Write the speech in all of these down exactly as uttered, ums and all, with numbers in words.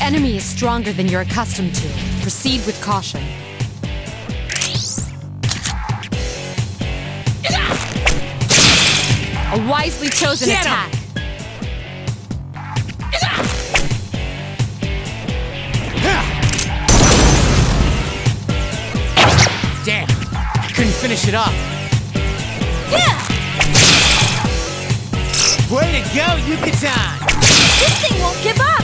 enemy is stronger than you're accustomed to. Proceed with caution. A wisely chosen Get 'em! attack. Damn, I couldn't finish it off. Way to go, Yuka-tan! This thing won't give up!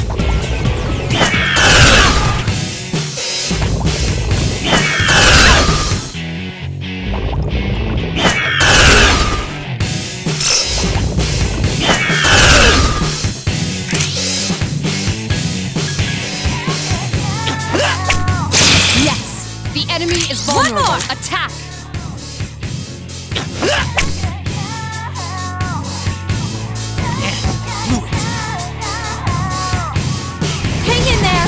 Yes! The enemy is vulnerable. One more. Attack! Hang in there!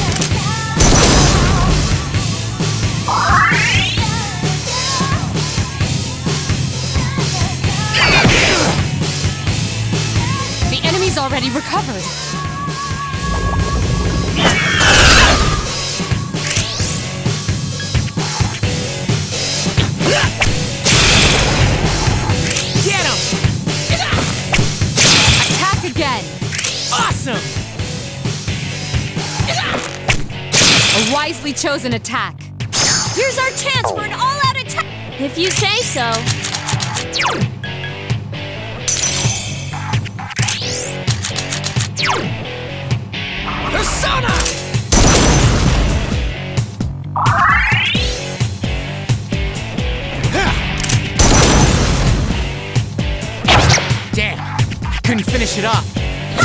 The enemy's already recovered. Get him! Attack again! Awesome! A wisely chosen attack. Here's our chance for an all-out attack! If you say so. Persona! Damn, I couldn't finish it off.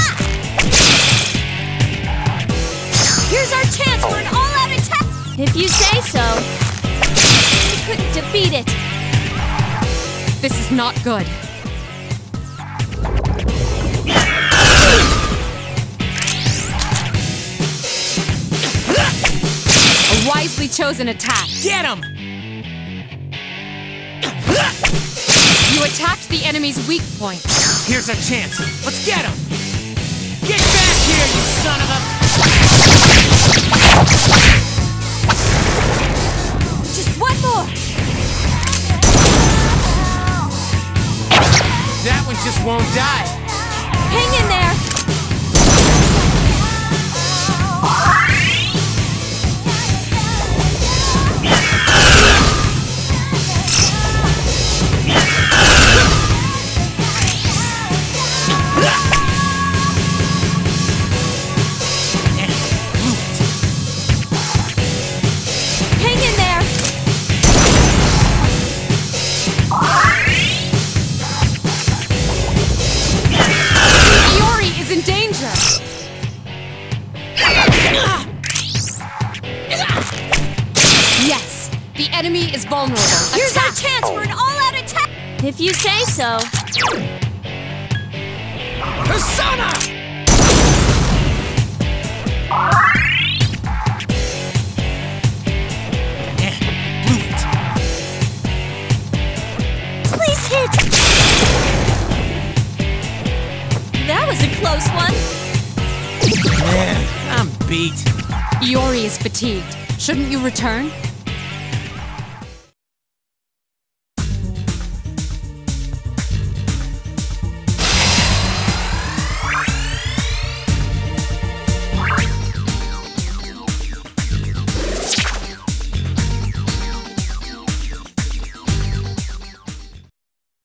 Here's our chance for an all-out attack! If you say so. We couldn't defeat it. This is not good. A wisely chosen attack. Get him! You attacked the enemy's weak point. Here's our chance. Let's get him! Get back here, you son of a... Just one more! That one just won't die. Hang in there! Hang in there! Iori is in danger. Yes, the enemy is vulnerable. Here's our Attack. chance for an all-out attack! If you say so. Persona! Eh, blew it. Please hit! That was a close one. Man, I'm beat. Iori is fatigued. Shouldn't you return?